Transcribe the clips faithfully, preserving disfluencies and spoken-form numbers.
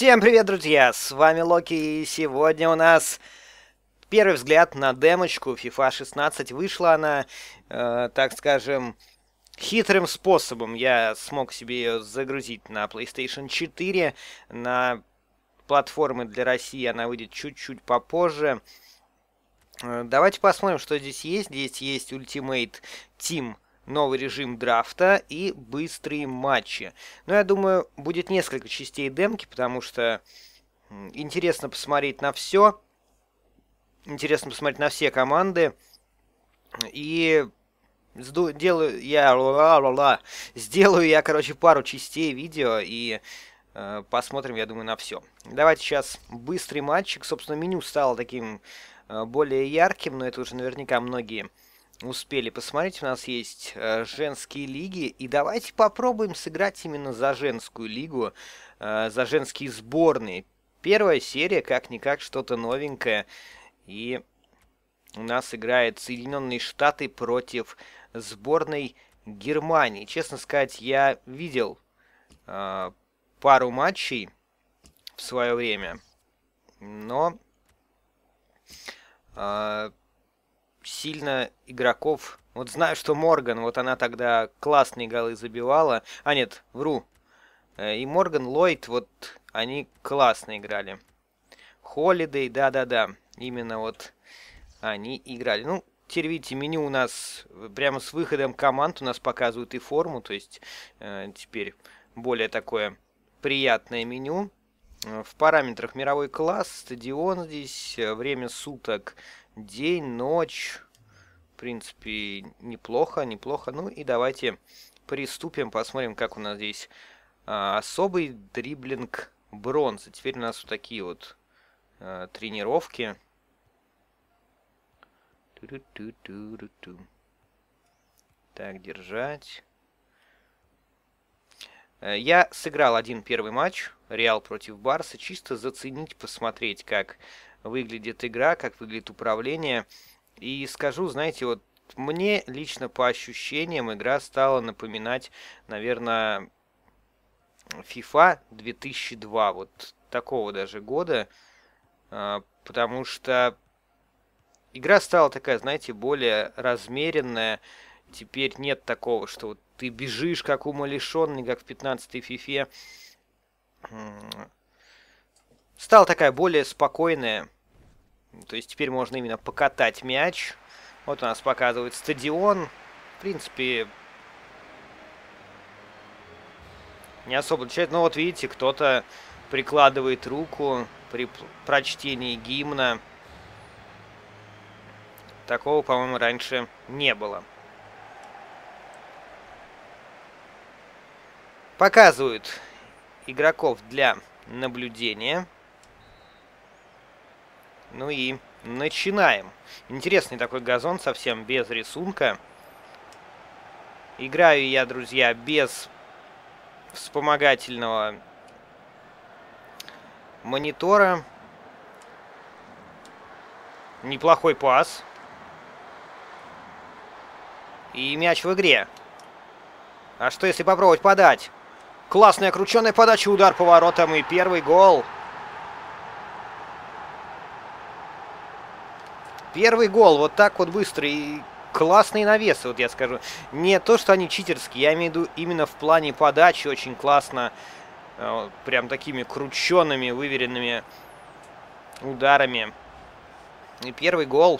Всем привет, друзья! С вами Локи, и сегодня у нас первый взгляд на демочку FIFA шестнадцать. Вышла она, э, так скажем, хитрым способом. Я смог себе ее загрузить на PlayStation четыре. На платформы для России она выйдет чуть-чуть попозже. Э, давайте посмотрим, что здесь есть. Здесь есть Ultimate Team, новый режим драфта и быстрые матчи. Но я думаю, будет несколько частей демки, потому что интересно посмотреть на все. Интересно посмотреть на все команды. И делаю я, ла-ла-ла, сделаю я, короче, пару частей видео и э, посмотрим, я думаю, на все. Давайте сейчас быстрый матчик. Собственно, меню стало таким э, более ярким, но это уже наверняка многие успели посмотреть. У нас есть э, женские лиги, и давайте попробуем сыграть именно за женскую лигу, э, за женские сборные. Первая серия, как-никак, что-то новенькое, и у нас играет Соединенные Штаты против сборной Германии. Честно сказать, я видел э, пару матчей в свое время, но э, сильно игроков... Вот знаю, что Морган, вот она тогда классные голы забивала. А нет, вру. И Морган, Ллойд, вот они классно играли. Холидей, да-да-да. Именно вот они играли. Ну, теперь видите, меню у нас прямо с выходом команд у нас показывают и форму. То есть э, теперь более такое приятное меню. В параметрах мировой класс, стадион здесь, время суток, день, ночь. В принципе, неплохо, неплохо. Ну и давайте приступим, посмотрим, как у нас здесь а, особый дриблинг бронзы. Теперь у нас вот такие вот а, тренировки. Так, держать. Я сыграл один первый матч, Реал против Барса, чисто заценить, посмотреть, как выглядит игра, как выглядит управление. И скажу, знаете, вот мне лично по ощущениям игра стала напоминать, наверное, FIFA две тысячи два, вот такого даже года, потому что игра стала такая, знаете, более размеренная. Теперь нет такого, что вот ты бежишь как умалишенный, как в пятнадцатой фифе. Стала такая более спокойная. То есть теперь можно именно покатать мяч. Вот у нас показывает стадион. В принципе, не особо отличает. Но вот видите, кто-то прикладывает руку при прочтении гимна. Такого, по-моему, раньше не было. Показывают игроков для наблюдения. Ну и начинаем. Интересный такой газон, совсем без рисунка. Играю я, друзья, без вспомогательного монитора. Неплохой пас. И мяч в игре. А что если попробовать подать? Классная крученая подача, удар по воротам и первый гол. Первый гол, вот так вот быстро. И классные навесы, вот я скажу. Не то, что они читерские, я имею в виду именно в плане подачи. Очень классно. Прям такими крученными, выверенными ударами. И первый гол.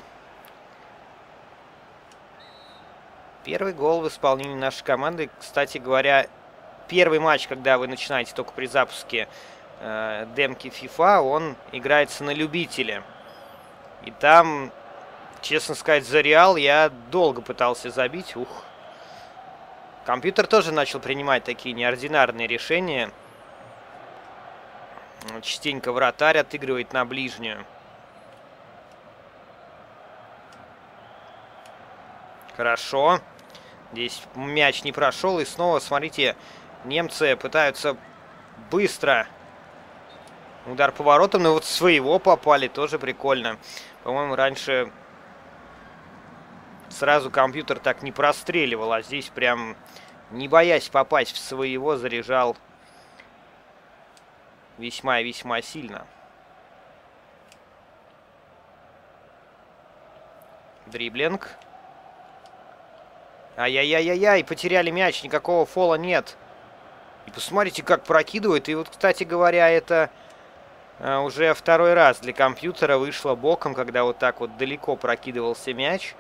Первый гол в исполнении нашей команды. Кстати говоря, первый матч, когда вы начинаете только при запуске э, демки FIFA, он играется на любителя. И там, честно сказать, за Реал я долго пытался забить. Ух. Компьютер тоже начал принимать такие неординарные решения. Частенько вратарь отыгрывает на ближнюю. Хорошо. Здесь мяч не прошел. И снова, смотрите, немцы пытаются быстро. Удар по воротам. Но вот своего попали. Тоже прикольно. По-моему, раньше сразу компьютер так не простреливал. А здесь прям, не боясь попасть в своего, заряжал весьма и весьма сильно. Дриблинг. Ай-яй-яй-яй-яй, потеряли мяч, никакого фола нет. И посмотрите, как прокидывает. И вот, кстати говоря, это а, уже второй раз для компьютера вышло боком, когда вот так вот далеко прокидывался мяч.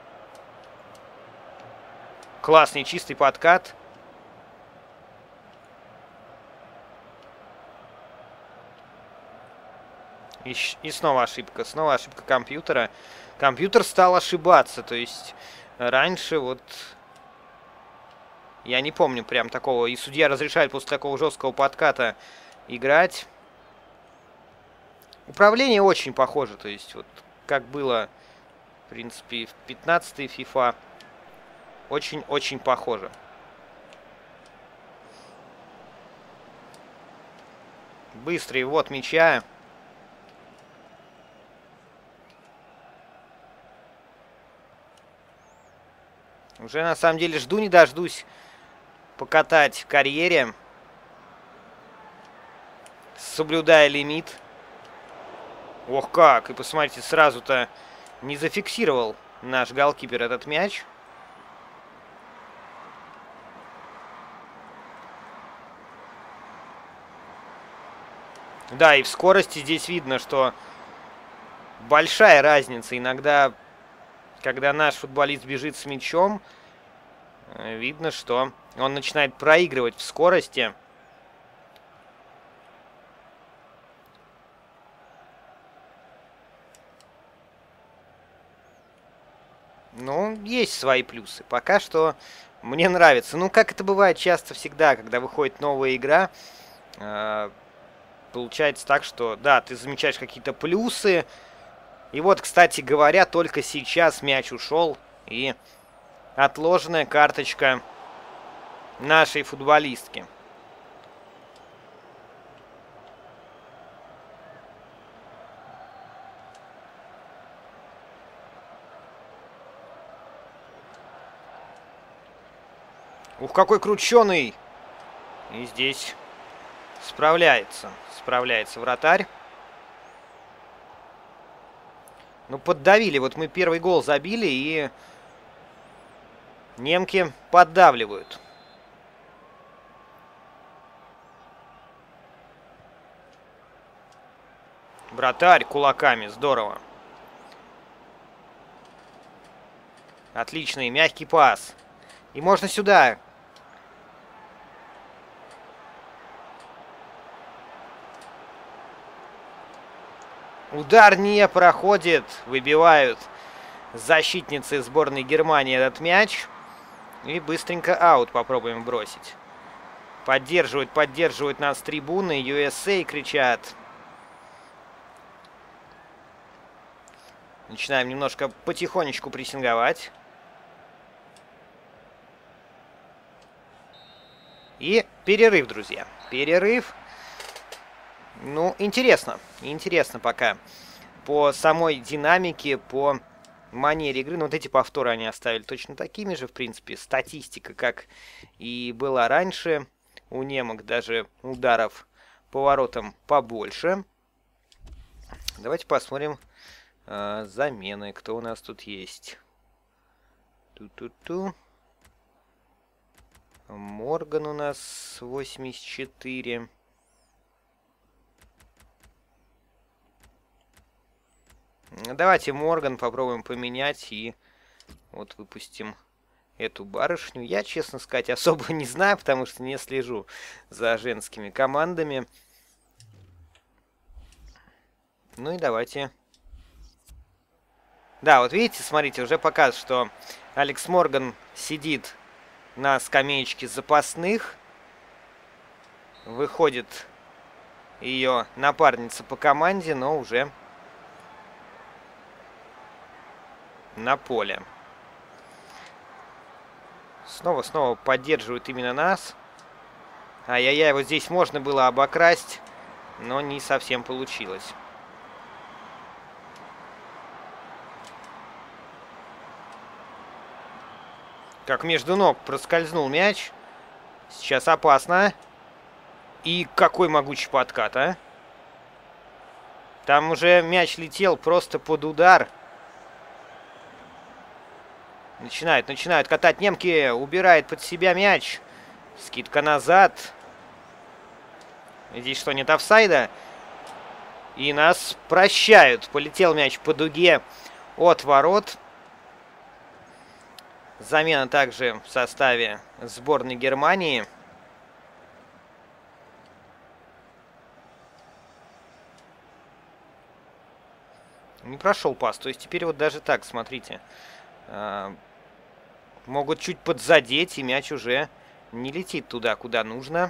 Классный чистый подкат. И, и снова ошибка, снова ошибка компьютера. Компьютер стал ошибаться, то есть раньше вот... Я не помню прям такого. И судья разрешает после такого жесткого подката играть. Управление очень похоже, то есть вот как было, в принципе, в пятнадцатой FIFA. Очень-очень похоже. Быстрый ввод мяча. Уже на самом деле жду не дождусь покатать в карьере, соблюдая лимит. Ох как! И посмотрите, сразу-то не зафиксировал наш голкипер этот мяч. Да, и в скорости здесь видно, что большая разница. Иногда, когда наш футболист бежит с мячом, видно, что он начинает проигрывать в скорости. Ну, есть свои плюсы. Пока что мне нравится. Ну, как это бывает часто всегда, когда выходит новая игра, э, получается так, что, да, ты замечаешь какие-то плюсы. И вот, кстати говоря, только сейчас мяч ушел. И отложенная карточка нашей футболистки. Ух, какой крученый! И здесь справляется. Справляется вратарь. Ну, поддавили. Вот мы первый гол забили, и немки поддавливают. Вратарь кулаками. Здорово. Отличный мягкий пас. И можно сюда. Удар не проходит. Выбивают защитницы сборной Германии этот мяч. И быстренько аут попробуем бросить. Поддерживают, поддерживают нас трибуны. ю эс эй кричат. Начинаем немножко потихонечку прессинговать. И перерыв, друзья. Перерыв. Ну, интересно. Интересно пока. По самой динамике, по манере игры. Ну, вот эти повторы они оставили точно такими же. В принципе, статистика, как и была раньше. У немок даже ударов по воротам побольше. Давайте посмотрим э, замены. Кто у нас тут есть? Ту-ту-ту. Морган у нас восемьдесят четыре. Давайте Морган попробуем поменять и вот выпустим эту барышню. Я, честно сказать, особо не знаю, потому что не слежу за женскими командами. Ну и давайте. Да, вот видите, смотрите, уже показывает, что Алекс Морган сидит на скамеечке запасных. Выходит ее напарница по команде, но уже на поле. Снова-снова поддерживают именно нас. Ай-яй-яй, вот здесь можно было обокрасть, но не совсем получилось. Как между ног проскользнул мяч. Сейчас опасно. И какой могучий подкат, а? Там уже мяч летел просто под удар. Начинают, начинают катать немки. Убирает под себя мяч. Скидка назад. Здесь что, нет офсайда? И нас прощают. Полетел мяч по дуге от ворот. Замена также в составе сборной Германии. Не прошел пас. То есть теперь вот даже так, смотрите. Э, могут чуть подзадеть, и мяч уже не летит туда, куда нужно.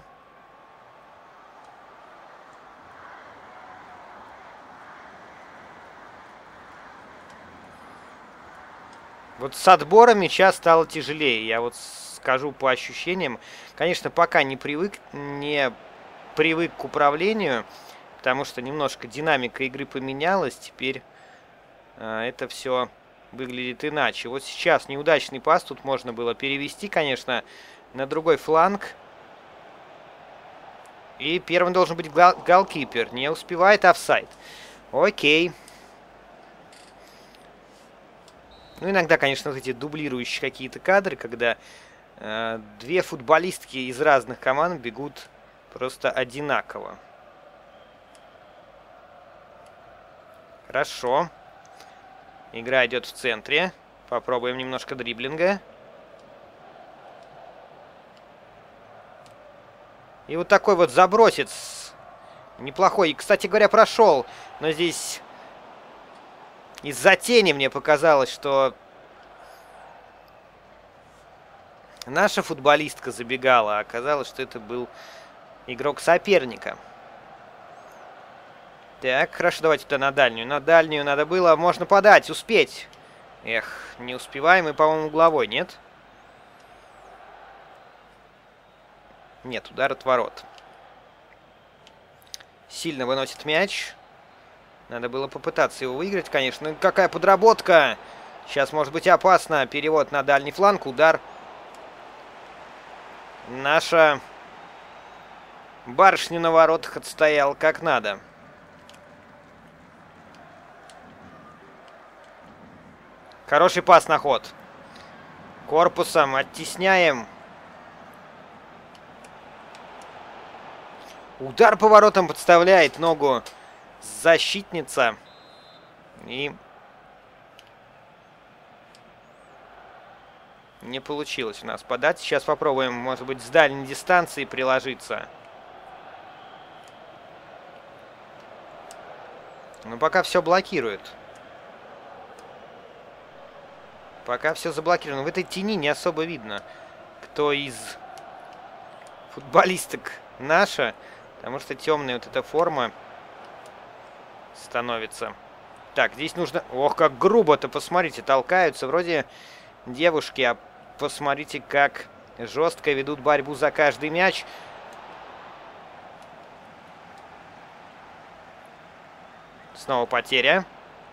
Вот с отбора мяча стало тяжелее. Я вот скажу по ощущениям. Конечно, пока не привык, не привык к управлению, потому что немножко динамика игры поменялась. Теперь э, это все выглядит иначе. Вот сейчас неудачный пас. Тут можно было перевести, конечно, на другой фланг. И первым должен быть гол голкипер. Не успевает, офсайд. Окей. Ну, иногда, конечно, вот эти дублирующие какие-то кадры, когда э, две футболистки из разных команд бегут просто одинаково. Хорошо. Игра идет в центре. Попробуем немножко дриблинга. И вот такой вот забросец. Неплохой. И, кстати говоря, прошел. Но здесь из-за тени мне показалось, что наша футболистка забегала. А оказалось, что это был игрок соперника. Так, хорошо, давайте туда на дальнюю. На дальнюю надо было. Можно подать, успеть. Эх, не успеваем. И, по-моему, угловой, нет? Нет, удар от ворот. Сильно выносит мяч. Надо было попытаться его выиграть, конечно. Ну, какая подработка! Сейчас может быть опасно. Перевод на дальний фланг. Удар. Наша барышня на воротах отстояла как надо. Хороший пас на ход. Корпусом оттесняем. Удар по воротам, подставляет ногу защитница. И не получилось у нас подать. Сейчас попробуем, может быть, с дальней дистанции приложиться. Но пока все блокирует. Пока все заблокировано. В этой тени не особо видно, кто из футболисток наша. Потому что темная вот эта форма становится. Так, здесь нужно... Ох, как грубо-то, посмотрите, толкаются. Вроде девушки, а посмотрите, как жестко ведут борьбу за каждый мяч. Снова потеря.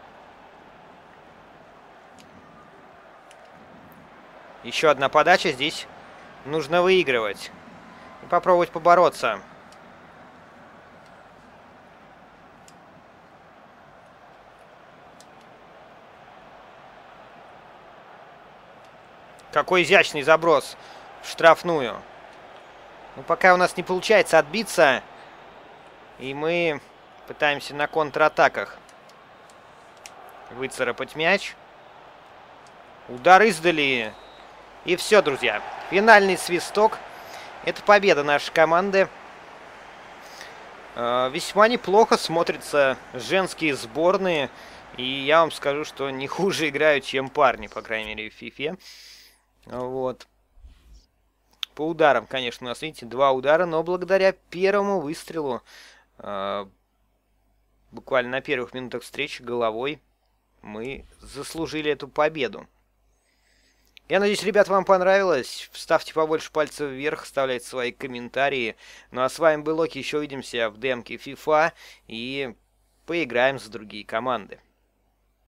Еще одна подача. Здесь нужно выигрывать. И попробовать побороться. Какой изящный заброс в штрафную. Ну, пока у нас не получается отбиться. И мы пытаемся на контратаках выцарапать мяч. Удар издали. И все, друзья. Финальный свисток. Это победа нашей команды. Э, весьма неплохо смотрятся женские сборные. И я вам скажу, что не хуже играют, чем парни, по крайней мере, в фифе. Вот. По ударам, конечно, у нас, видите, два удара, но благодаря первому выстрелу, э, буквально на первых минутах встречи головой, мы заслужили эту победу. Я надеюсь, ребят, вам понравилось. Ставьте побольше пальцев вверх, оставляйте свои комментарии. Ну а с вами был Локи, еще увидимся в демке FIFA и поиграем за другие команды.